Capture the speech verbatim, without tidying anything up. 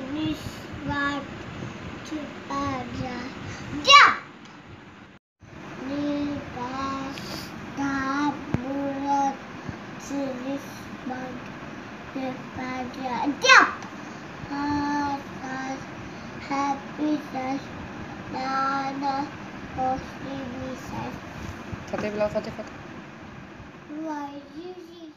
Finish what to pada. Jump. Lipas tak bulat seris bag daripada jump. Atas happy dash nana positif. Fatih bilang Fatih Fatih. Why you